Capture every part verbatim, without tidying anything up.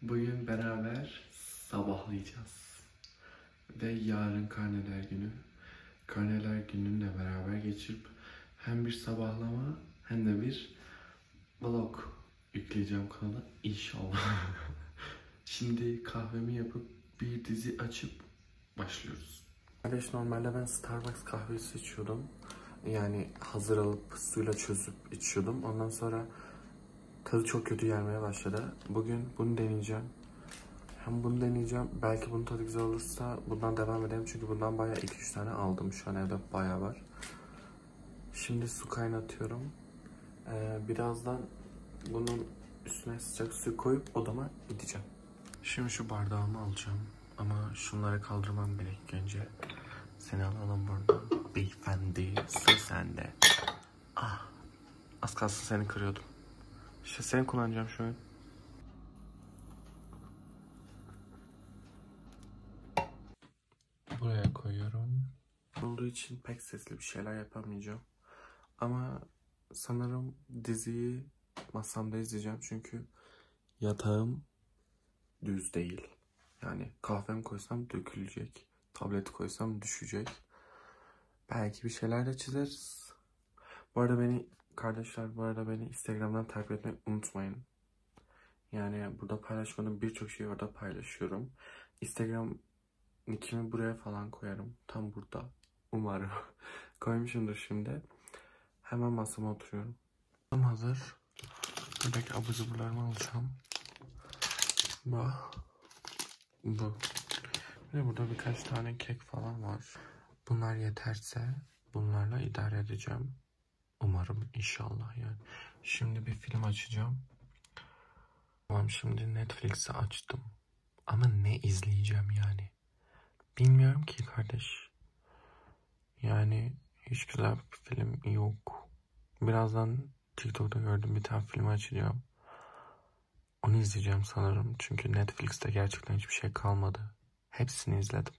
Bugün beraber sabahlayacağız. Ve yarın karneler günü. Karneler gününü de beraber geçirip hem bir sabahlama hem de bir vlog yükleyeceğim kanala inşallah. Şimdi kahvemi yapıp bir dizi açıp başlıyoruz. Kardeş, normalde ben Starbucks kahvesi içiyordum. Yani hazır alıp suyla çözüp içiyordum. Ondan sonra tadı çok kötü gelmeye başladı. Bugün bunu deneyeceğim. Hem bunu deneyeceğim. Belki bunun tadı güzel olursa bundan devam edelim. Çünkü bundan bayağı iki üç tane aldım. Şu an evde bayağı var. Şimdi su kaynatıyorum. Ee, birazdan bunun üstüne sıcak su koyup odama gideceğim. Şimdi şu bardağımı alacağım. Ama şunları kaldırmam gerek önce. Seni alalım buradan. Beyefendi, su sende. Ah, az kalsın seni kırıyordum. İşte seni kullanacağım şu an. Buraya koyuyorum. Olduğu için pek sesli bir şeyler yapamayacağım. Ama sanırım diziyi masamda izleyeceğim çünkü yatağım düz değil. Yani kahvemi koysam dökülecek. Tableti koysam düşecek. Belki bir şeyler de çizeriz. Bu arada beni kardeşler, bu arada beni Instagram'dan takip etmeyi unutmayın. Yani burada paylaşmadığım birçok şeyi orada paylaşıyorum. Instagram nickimi buraya falan koyarım. Tam burada. Umarım. Koymuşumdur şimdi. Hemen masama oturuyorum. Tam hazır. Buradaki abur cuburlarımı alacağım. Bu. Bu. Bir de burada birkaç tane kek falan var. Bunlar yeterse bunlarla idare edeceğim. Umarım, inşallah yani. Şimdi bir film açacağım. Tamam, şimdi Netflix'i açtım. Ama ne izleyeceğim yani? Bilmiyorum ki kardeş. Yani hiç güzel bir film yok. Birazdan TikTok'ta gördüm, bir tane film açacağım. Onu izleyeceğim sanırım. Çünkü Netflix'te gerçekten hiçbir şey kalmadı. Hepsini izledim.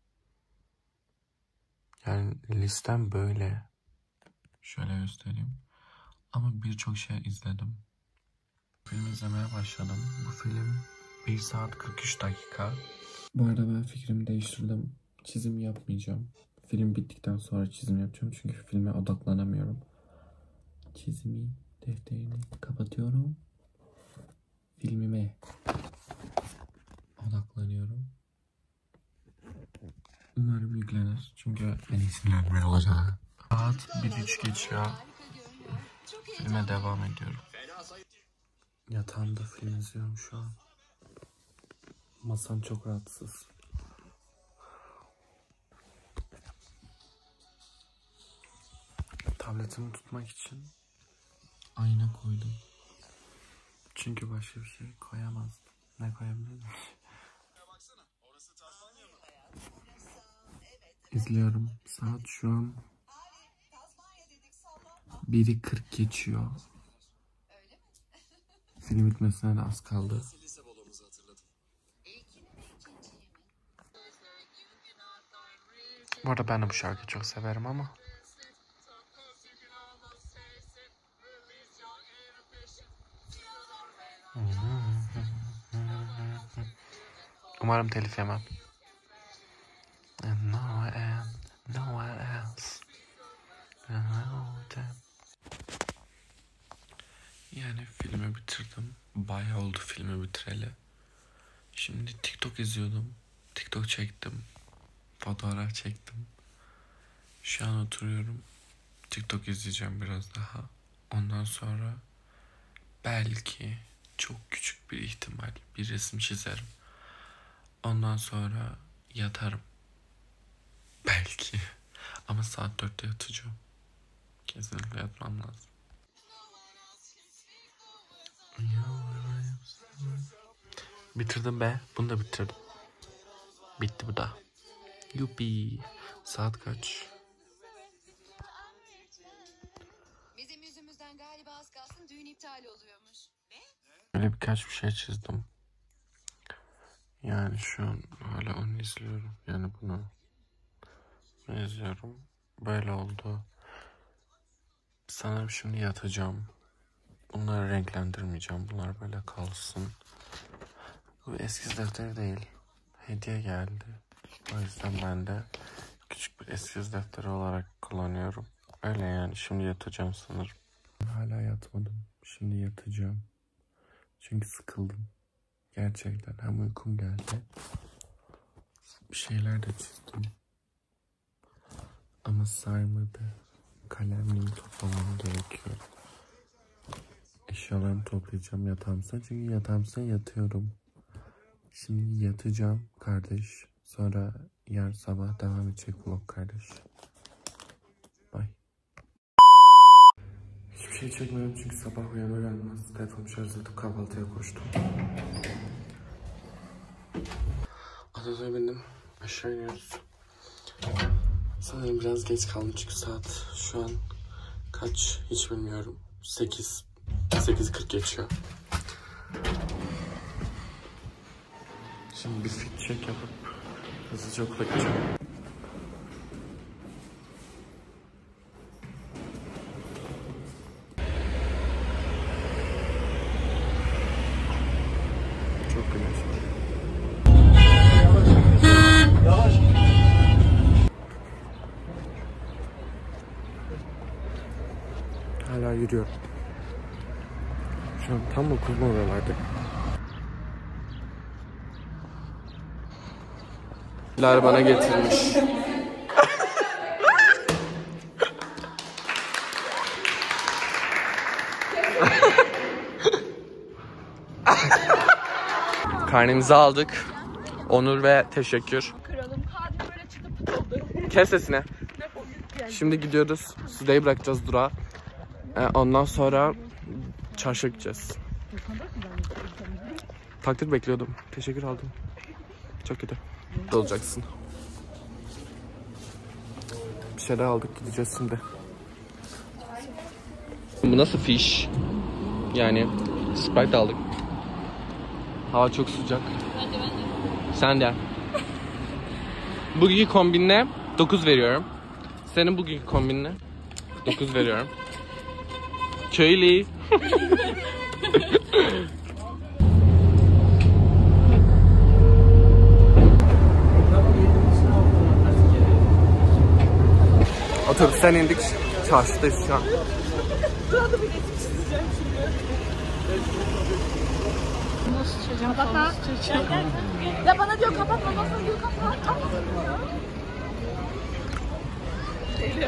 Yani listem böyle. Şöyle göstereyim. Ama birçok şey izledim. Film izlemeye başladım. Bu film bir saat kırk üç dakika. Bu arada ben fikrimi değiştirdim. Çizim yapmayacağım. Film bittikten sonra çizim yapacağım. Çünkü filme odaklanamıyorum. Çizimi, defterini kapatıyorum. Filmime odaklanıyorum. Umarım yüklenir. Çünkü en iyisinden olacak. Saat bir üç geçiyor. Filme devam ediyorum. Yatağımda film izliyorum şu an. Masam çok rahatsız. Tabletimi tutmak için ayna koydum. Çünkü başka bir şey koyamazdım. Ne koyabilirim? İzliyorum. Saat şu an biri kırk geçiyor. Film bitmesine de az kaldı. Bu arada ben de bu şarkıyı çok severim ama. Umarım telif yemem. And no one, no one else. Yani filmi bitirdim. Bayağı oldu filmi bitireli. Şimdi TikTok izliyordum. TikTok çektim. Fotoğraf çektim. Şu an oturuyorum. TikTok izleyeceğim biraz daha. Ondan sonra belki çok küçük bir ihtimal bir resim çizerim. Ondan sonra yatarım. Belki. Ama saat dörtte yatacağım. Kesinlikle yatmam lazım. Bitirdim be. Bunu da bitirdim. Bitti bu da. Yuppie. Saat kaç? Bizim yüzümüzden galiba az kalsın düğün iptal oluyormuş. Ne? Böyle birkaç bir şey çizdim. Yani şu an hala onu izliyorum. Yani bunu izliyorum. Böyle oldu. Sanırım şimdi yatacağım. Bunları renklendirmeyeceğim. Bunlar böyle kalsın. Bu eskiz defteri değil. Hediye geldi. O yüzden ben de küçük bir eskiz defteri olarak kullanıyorum. Öyle yani. Şimdi yatacağım sanırım. Hala yatmadım. Şimdi yatacağım. Çünkü sıkıldım. Gerçekten. Hem uykum geldi. Bir şeyler de çizdim. Ama sarmadı. Kalemliğimi toplamam gerekiyor. Eşyalarımı toplayacağım yatağımsa. Çünkü yatağımsa yatıyorum. Şimdi yatacağım kardeş. Sonra yarın sabah devam edecek vlog kardeş. Bye. Hiçbir şey çekmedim çünkü sabah uyanır uyanmaz telefonumu şarj edip kahvaltıya koştum. Atatürk'e bindim. Aşağı iniyoruz. Sanırım biraz geç kaldım çünkü saat şu an kaç hiç bilmiyorum. sekiz. sekiz kırk geçiyor. Şimdi bir fit check yapıp hızlıca okula gideceğim. Çok güneş var. Yavaş. Hala yürüyorum. Şu an tam okulun oralardayım. Lar bana getirmiş. Karnemizi aldık. Onur ve teşekkür. Kralım hadi böyle çıkıp tutuldu. Kes sesini. Şimdi gidiyoruz. Sude'yi bırakacağız durağa. Ee, ondan sonra çarşıya gideceğiz. Takdir bekliyordum. Teşekkür aldım. Çok kötü. Olacaksın. Bir şeyler aldık, gideceğiz şimdi. Bu nasıl fiş? Yani Sprite aldık. Hava çok sıcak. Ben de ben de. Sen de. Bugünkü kombinle dokuz veriyorum. Senin bugünkü kombinle dokuz veriyorum. Köylü. Otobüsten indik. Çarşıdayız şu an. Burada bir resim çizeceğim şimdi. Nasıl çizeceğim? Kapatma. Ya bana diyor kapatma. Nasıl diyor kapatma. Deli.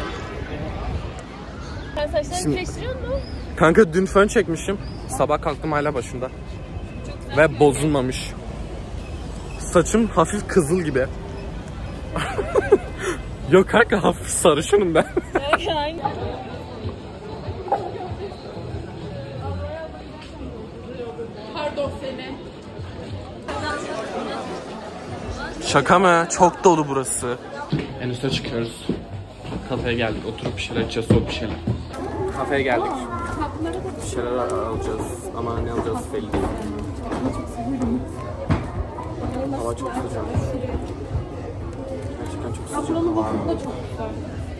Sen saçlarını Şimdi... birleştiriyor musun? Kanka dün fön çekmişim. Sabah kalktım hala başında. Ve bozulmamış. Saçım hafif kızıl gibi. Yok kanka hafif sarışınım ben. Pardon seni. Şaka mı? Çok dolu burası. En üste çıkıyoruz. Kafeye geldik. Oturup bir şeyler içeceğiz. Soğuk bir şeyler. Kafeye geldik. Bir şeyler alacağız. Ama ne alacağız belli değil. Hava çok sıcak. Gerçekten çok sıcak. Hava çok güzel.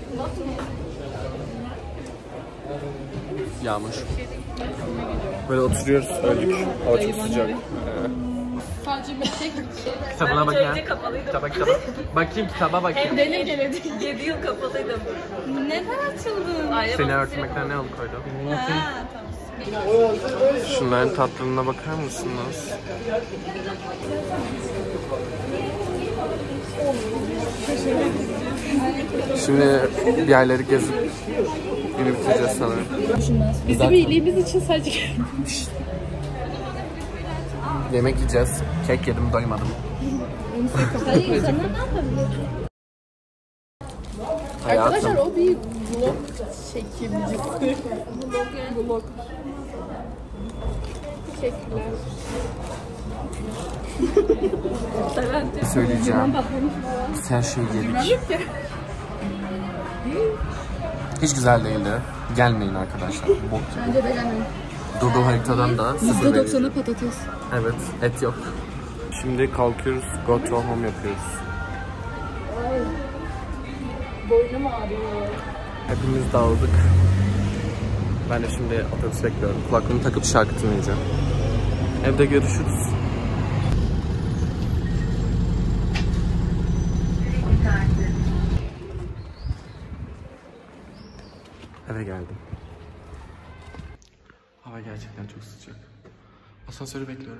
Yağmur. Böyle oturuyoruz, öldük. Hava çok sıcak. Sadece meslek Kitabına bak ya. Kitaba kitaba. Bakayım kitaba bakayım. hem denir geledi. yedi yıl kapalıydım. Neden açıldın? Seni örtmekten ne alıkoydu? Ha, tamam. Şunların tatlılığına bakar mısınız? Şimdi bir yerleri gezip günü bitireceğiz sanırım. Bizim iyiliğimiz için sadece yemek yiyeceğiz. Kek yedim, doymadım. Hayır, insanlar ne yapabilir? Arkadaşlar o bir vlog çekimci. Vlog. Vlog. Teşekkürler. Söyleyeceğim. Biz her şeyi yedik. Hiç güzel değildi. Gelmeyin arkadaşlar. Bok gibi. Bence de gelmeyin. Google haritadan da sıfır yüzde doksanı patates. Evet, et yok. Şimdi kalkıyoruz, go to home yapıyoruz. Ay. Boynum ağrıyor. Hepimiz dağıldık. Ben de şimdi otobüs bekliyorum. Kulaklığımı takıp şarkı dinleyeceğim. Evde görüşürüz. eve geldim. Hava gerçekten çok sıcak. Asansörü bekliyorum.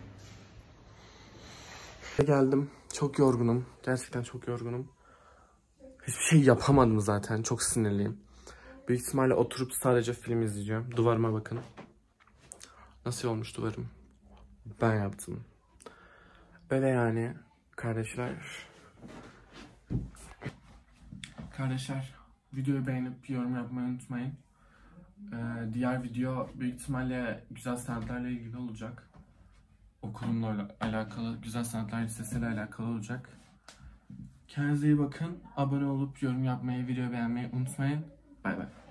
Eve geldim. Çok yorgunum. Gerçekten çok yorgunum. Hiçbir şey yapamadım zaten. Çok sinirliyim. Büyük ihtimalle oturup sadece film izleyeceğim. Duvarıma bakın. Nasıl olmuş duvarım? Ben yaptım. Öyle yani kardeşler. Kardeşler videoyu beğenip yorum yapmayı unutmayın. Ee, diğer video büyük ihtimalle güzel sanatlarla ilgili olacak. Okulumla alakalı, güzel sanatlar lisesiyle alakalı olacak. Kendinize iyi bakın. Abone olup yorum yapmayı, video beğenmeyi unutmayın. Bay bay.